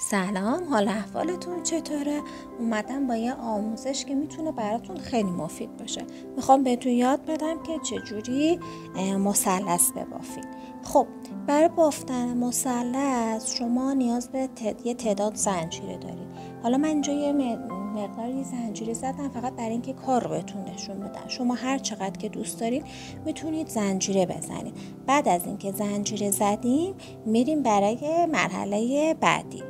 سلام، حال احوالتون چطوره؟ اومدم با یه آموزش که میتونه براتون خیلی مفید باشه. میخوام بهتون یاد بدم که چجوری مثلث ببافین. خب برای بافتن مثلث شما نیاز به یه تعداد زنجیره دارید. حالا من اینجا یه مقداری زنجیره زدم فقط برای اینکه کار رو بهتون نشون بدم. شما هر چقدر که دوست دارید میتونید زنجیره بزنید. بعد از اینکه زنجیره زدیم میریم برای مرحله بعدی.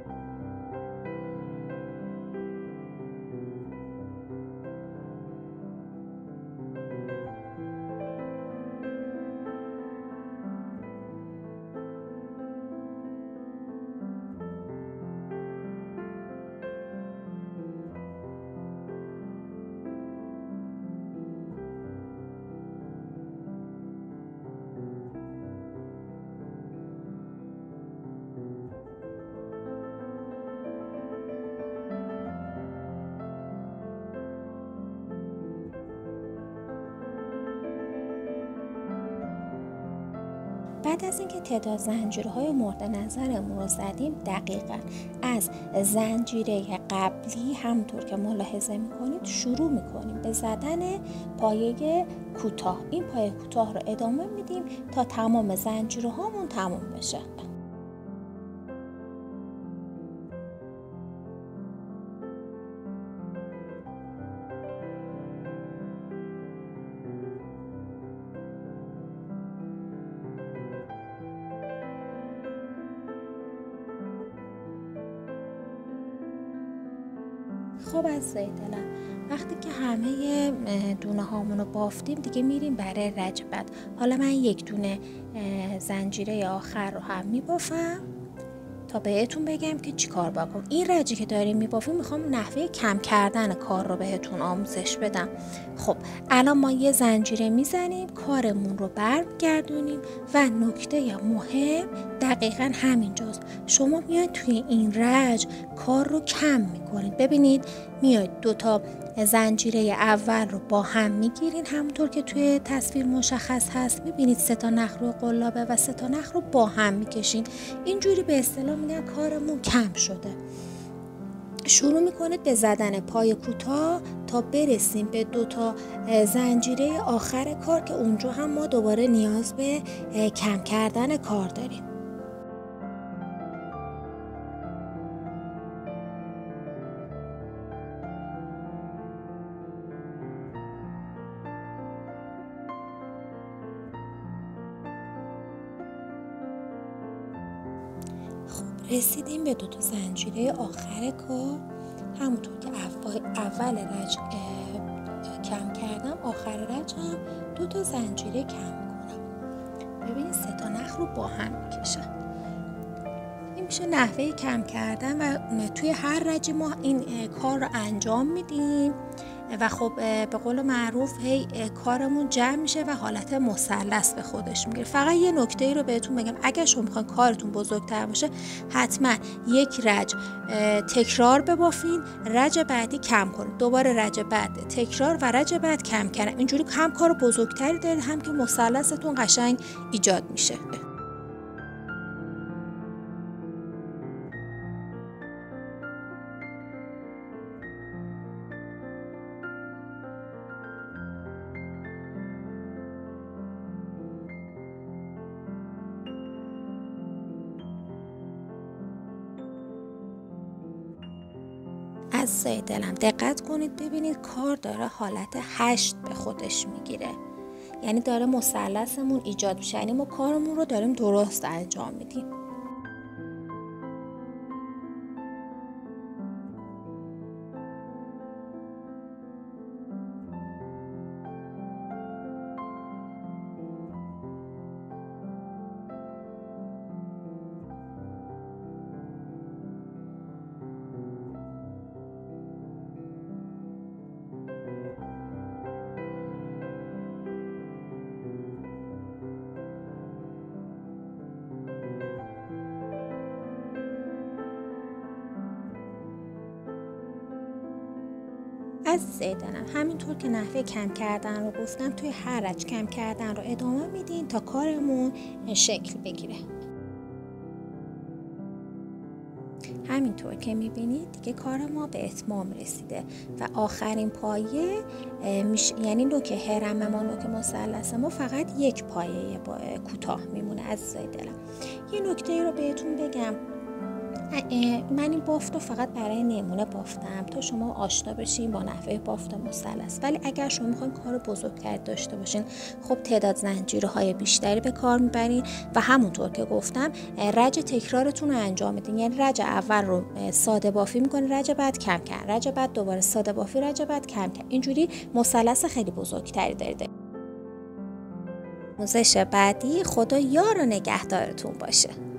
بعد از اینکه تعداد زنجیرهای مورد نظرمون رو زدیم، دقیقاً از زنجیره قبلی همونطور که ملاحظه میکنید شروع میکنیم به زدن پایه کوتاه. این پایه کوتاه رو ادامه میدیم تا تمام زنجیرهامون تموم بشه. خب عزیزای دلم، وقتی که همه دونه هامون رو بافتیم دیگه میریم برای رج بعد. حالا من یک دونه زنجیره آخر رو هم میبافم تا بهتون بگم که چی کار بکنم. این رجی که داریم میبافیم میخوام نحوه کم کردن کار رو بهتون آموزش بدم. خب الان ما یه زنجیره میزنیم، کارمون رو برمیگردونیم و نکته مهم دقیقاً همینجاست. شما میاید توی این رج کار رو کم میکنید. ببینید میاید دوتا زنجیره اول رو با هم میگیرین همونطور که توی تصویر مشخص هست. میبینید 3 تا نخ رو قلابه و 3 تا نخ رو با هم میکشین. اینجوری به اصطلاح میگن کارمون کم شده. شروع میکنید به زدن پای کوتاه تا برسیم به 2 تا زنجیره آخر کار که اونجا هم ما دوباره نیاز به کم کردن کار داریم. رسیدیم به 2 تا زنجیره آخر کار. همونطور که اول رج کم کردم، آخر رج هم 2 تا زنجیره کم میکنم. ببینید 3 تا نخ رو با هم میکشم. این میشه نحوه کم کردن و توی هر رجی ما این کار رو انجام میدیم و خب به قول معروف هی کارمون جمع میشه و حالت مثلث به خودش میگیره. فقط یه نکته ای رو بهتون بگم، اگر شما میخواین کارتون بزرگتر باشه حتما یک رج تکرار ببافین، رج بعدی کم کنید، دوباره رج بعد تکرار و رج بعد کم کردن. اینجوری هم کار بزرگتری دارید هم که مثلثتون قشنگ ایجاد میشه. عزیزای دلم دقت کنید، ببینید کار داره حالت 8 به خودش میگیره، یعنی داره مثلثمون ایجاد میشه، یعنی ما کارمون رو داریم درست انجام میدیم. عزیزای دلم، همینطور که نحوه کم کردن رو گفتم توی هر رج کم کردن رو ادامه میدین تا کارمون شکل بگیره. همینطور که میبینید دیگه کار ما به اتمام رسیده و آخرین پایه یعنی نوک هرم ما، نوک مثلث ما فقط یک پایه کوتاه میمونه. عزیزای دلم یه نکته رو بهتون بگم، من این بافت رو فقط برای نمونه بافتم تا شما آشنا بشین با نحوه بافت مثلث، ولی اگر شما میخواین کار بزرگتر داشته باشین خب تعداد زنجیرهای بیشتری به کار میبرین و همونطور که گفتم رج تکرارتون رو انجام میدین. یعنی رج اول رو ساده بافی میکنین، رج بعد کم کم، رج بعد دوباره ساده بافی، رج بعد کم کم، اینجوری مثلث خیلی بزرگتری دارید. آموزش بعدی خدا یار و نگهدارتون باشه.